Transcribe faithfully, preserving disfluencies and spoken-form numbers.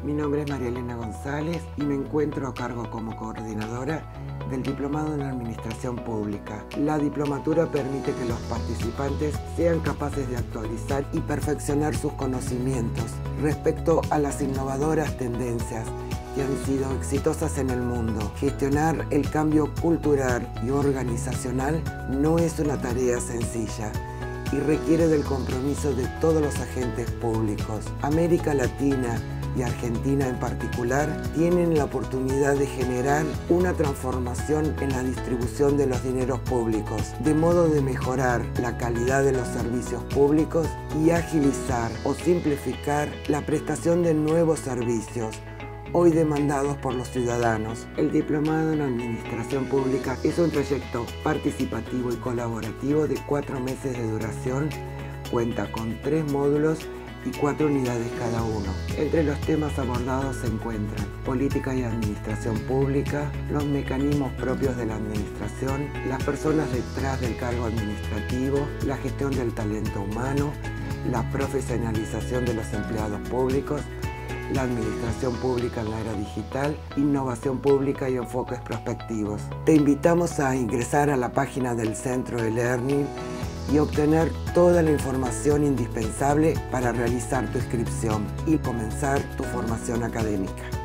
Mi nombre es María Elena González y me encuentro a cargo como coordinadora del Diplomado en Administración Pública. La diplomatura permite que los participantes sean capaces de actualizar y perfeccionar sus conocimientos respecto a las innovadoras tendencias que han sido exitosas en el mundo. Gestionar el cambio cultural y organizacional no es una tarea sencilla y requiere del compromiso de todos los agentes públicos. América Latina y Argentina en particular tienen la oportunidad de generar una transformación en la distribución de los dineros públicos, de modo de mejorar la calidad de los servicios públicos y agilizar o simplificar la prestación de nuevos servicios hoy demandados por los ciudadanos. El Diplomado en Administración Pública es un proyecto participativo y colaborativo de cuatro meses de duración. Cuenta con tres módulos y cuatro unidades cada uno. Entre los temas abordados se encuentran política y administración pública, los mecanismos propios de la administración, las personas detrás del cargo administrativo, la gestión del talento humano, la profesionalización de los empleados públicos, la administración pública en la era digital, innovación pública y enfoques prospectivos. Te invitamos a ingresar a la página del Centro de Learning y obtener toda la información indispensable para realizar tu inscripción y comenzar tu formación académica.